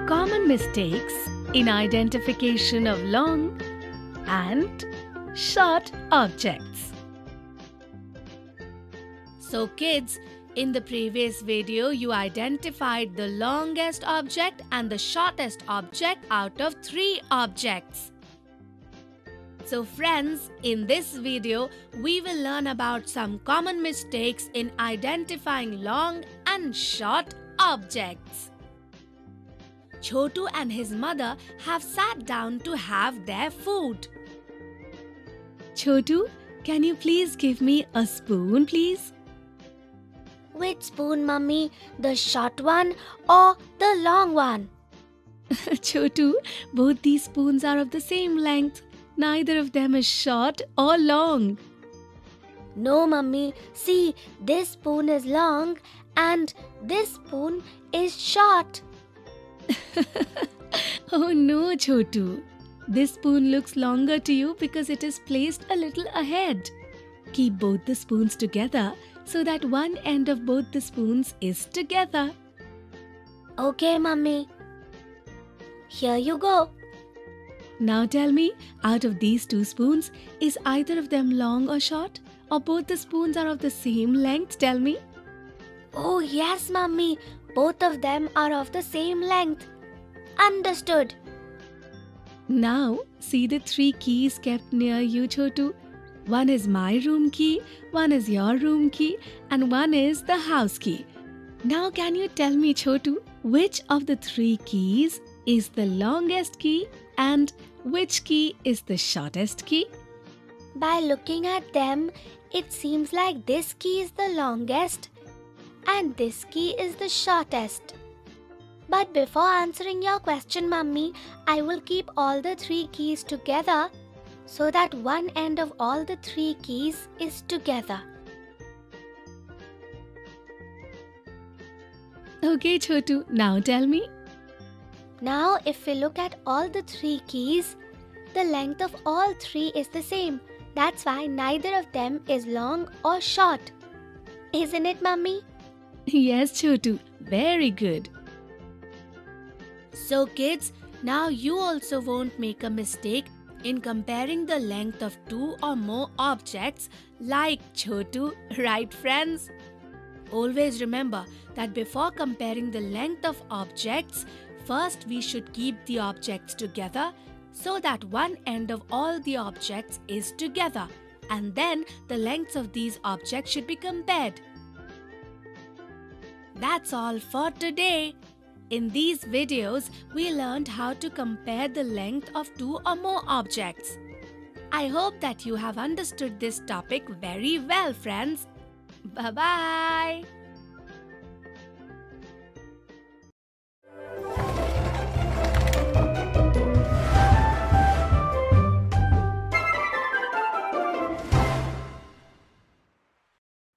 Common mistakes in identification of long and short objects. So kids, in the previous video you identified the longest object and the shortest object out of 3 objects. So friends, in this video we will learn about some common mistakes in identifying long and short objects. Chotu and his mother have sat down to have their food. Chotu, can you please give me a spoon, please? Which spoon, Mummy? The short one or the long one? Chotu, both these spoons are of the same length. Neither of them is short or long. No, Mummy. See, this spoon is long and this spoon is short. Oh no, Chotu. This spoon looks longer to you because it is placed a little ahead. Keep both the spoons together so that one end of both the spoons is together. Okay, Mummy. Here you go. Now tell me, out of these 2 spoons, is either of them long or short? Or both the spoons are of the same length? Tell me. Oh yes, Mummy. Both of them are of the same length. Understood. Now, see the 3 keys kept near you, Chotu. One is my room key, one is your room key, and one is the house key. Now can you tell me, Chotu, which of the 3 keys is the longest key and which key is the shortest key? By looking at them, it seems like this key is the longest and this key is the shortest. But before answering your question, Mummy, I will keep all the 3 keys together so that one end of all the 3 keys is together. Okay, Chotu, now tell me. Now, if we look at all the 3 keys, the length of all 3 is the same. That's why neither of them is long or short. Isn't it, Mummy? Yes, Chotu, very good. So kids, now you also won't make a mistake in comparing the length of 2 or more objects like Chotu, right friends? Always remember that before comparing the length of objects, first we should keep the objects together so that one end of all the objects is together, and then the lengths of these objects should be compared. That's all for today. In these videos, we learned how to compare the length of 2 or more objects. I hope that you have understood this topic very well, friends. Bye-bye.